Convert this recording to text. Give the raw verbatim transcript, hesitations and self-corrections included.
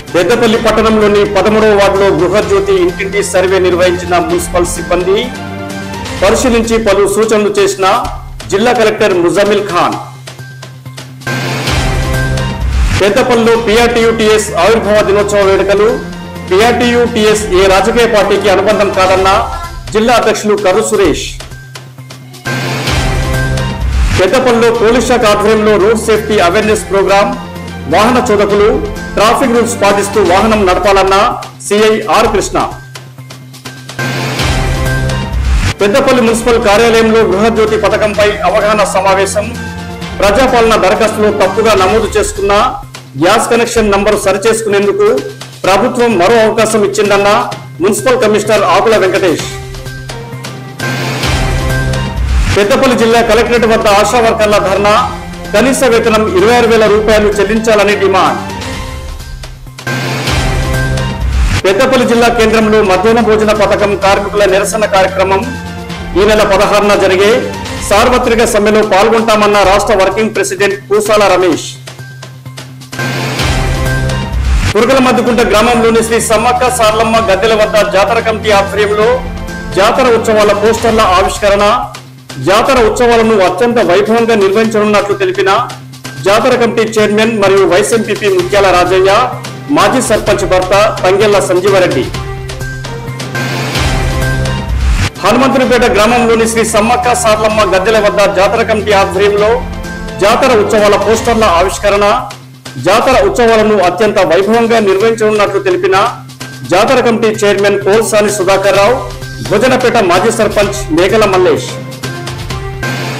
పెద్దపల్లి పట్టణంలోని పదమూడవ వార్డులో గృహజ్యోతి ఇంటింటి సర్వే నిర్వహించిన మున్సిపల్ సిబ్బంది పరిశీలించి పలు సూచనలు చేసిన జిల్లా కలెక్టర్ ముజమిల్ ఖాన్. పెద్దపల్లిలో పీఆర్టీయూటీఎస్ ఆవిర్భావ దినోత్సవ వేడుకలు. పీఆర్టీయూటీఎస్ ఏ రాజకీయ పార్టీకి అనుబంధం కాదన్న జిల్లా అధ్యక్షులు కర్రు సురేష్. పెద్దపల్లిలో పోలీస్ శాఖ ఆధ్వర్యంలో రోడ్ సేఫ్టీ అవేర్నెస్ ప్రోగ్రాం. వాహన చోదకులు ట్రాఫిక్ రూల్స్ పాటిస్తూ వాహనం నడపాలన్న CI R Krishna. Peddapalli municipal కార్యాలయంలో గృహజ్యోతి పథకంపై అవగాహన సమావేశం. ప్రజాపాలన దరఖాస్తులో తప్పుగా నమోదు చేసుకున్న గ్యాస్ కనెక్షన్ నంబరు సరిచేసుకునేందుకు ప్రభుత్వం మరో అవకాశం ఇచ్చిందన్న మున్సిపల్ కమిషనర్ ఆకుల వెంకటేష్. పెద్దపల్లి జిల్లా కలెక్టరేట్ వద్ద ఆశా వర్కర్ల ధర్నా. కనీస వేతనం ఇరవై ఆరు వేల రూపాయలు చెల్లించాలని డిమాండ్. పెద్దపల్లి జిల్లా కేంద్రంలో మధ్యాహ్న భోజన పథకం కార్మికుల నిరసన కార్యక్రమం ఈ నెల పదహారున జరిగే సార్వత్రిక సమ్మెలో పాల్గొంటామన్న రాష్ట్ర వర్కింగ్ ప్రెసిడెంట్ పూసాల రమేష్. కురుగల మద్దుకుంట గ్రామంలోని శ్రీ సమ్మక్క సార్లమ్మ గద్దెల వద్ద జాతర కమిటీ ఆధ్వర్యంలో జాతర ఉత్సవాల పోస్టర్ల ఆవిష్కరణ. జాతర ఉత్సవాలను అత్యంత వైభవంగా నిర్వహించనున్నట్లు తెలిపిన జాతర కమిటీ చైర్మన్ మరియు వైస్ ఎంపీపీ ముత్యాల రాజయ్య, మాజీ సర్పంచ్ భర్త తంగెళ్ల సంజీవరెడ్డి. హనుమంతునిపేట గ్రామంలోని శ్రీ సమ్మక్క సార్లమ్మ గద్దెల వద్ద జాతర కమిటీ ఆధ్వర్యంలో జాతర ఉత్సవాల పోస్టర్ల ఆవిష్కరణ. జాతర ఉత్సవాలను అత్యంత వైభవంగా నిర్వహించనున్నట్లు తెలిపిన జాతర కమిటీ చైర్మన్ పోల్సాని సుధాకర్ రావు, భుజనపేట మాజీ సర్పంచ్ మేఘల మల్లేష్.